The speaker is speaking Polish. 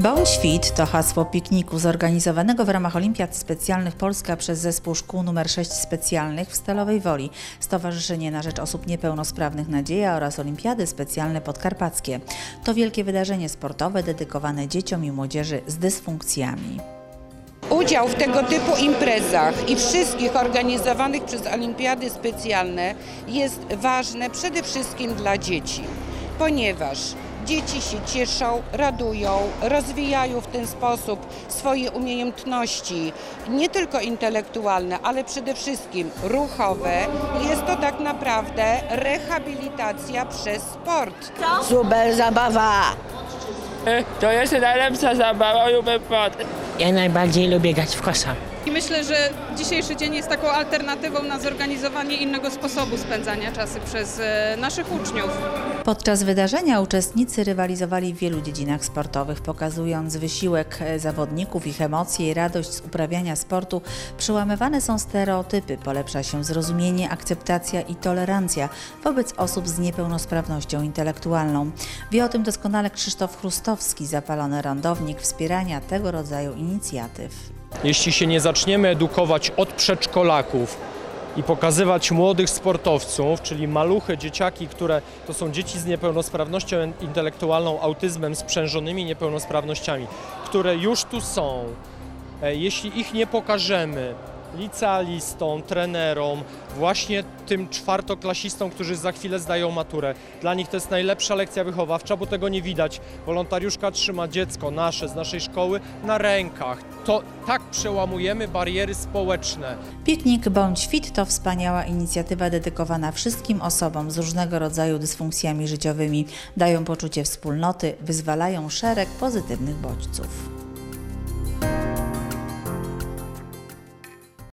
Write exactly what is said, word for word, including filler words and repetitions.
Bądź fit to hasło pikniku zorganizowanego w ramach Olimpiad Specjalnych Polska przez zespół szkół numer sześć specjalnych w Stalowej Woli, Stowarzyszenie na rzecz Osób Niepełnosprawnych Nadzieja oraz Olimpiady Specjalne Podkarpackie. To wielkie wydarzenie sportowe dedykowane dzieciom i młodzieży z dysfunkcjami. Udział w tego typu imprezach i wszystkich organizowanych przez Olimpiady Specjalne jest ważne przede wszystkim dla dzieci, ponieważ dzieci się cieszą, radują, rozwijają w ten sposób swoje umiejętności, nie tylko intelektualne, ale przede wszystkim ruchowe. Jest to tak naprawdę rehabilitacja przez sport. Super zabawa! To jest najlepsza zabawa, lubię sport. Ja najbardziej lubię grać w kosza. I myślę, że dzisiejszy dzień jest taką alternatywą na zorganizowanie innego sposobu spędzania czasu przez e, naszych uczniów. Podczas wydarzenia uczestnicy rywalizowali w wielu dziedzinach sportowych, pokazując wysiłek zawodników, ich emocje i radość z uprawiania sportu. Przełamywane są stereotypy, polepsza się zrozumienie, akceptacja i tolerancja wobec osób z niepełnosprawnością intelektualną. Wie o tym doskonale Krzysztof Chrustowski, zapalony randownik wspierania tego rodzaju inicjatyw. Jeśli się nie zaczniemy edukować od przedszkolaków i pokazywać młodych sportowców, czyli maluchy, dzieciaki, które to są dzieci z niepełnosprawnością intelektualną, autyzmem, sprzężonymi niepełnosprawnościami, które już tu są, jeśli ich nie pokażemy licealistom, trenerom, właśnie tym czwartoklasistom, którzy za chwilę zdają maturę. Dla nich to jest najlepsza lekcja wychowawcza, bo tego nie widać. Wolontariuszka trzyma dziecko nasze z naszej szkoły na rękach. To tak przełamujemy bariery społeczne. Piknik Bądź fit to wspaniała inicjatywa dedykowana wszystkim osobom z różnego rodzaju dysfunkcjami życiowymi. Dają poczucie wspólnoty, wyzwalają szereg pozytywnych bodźców.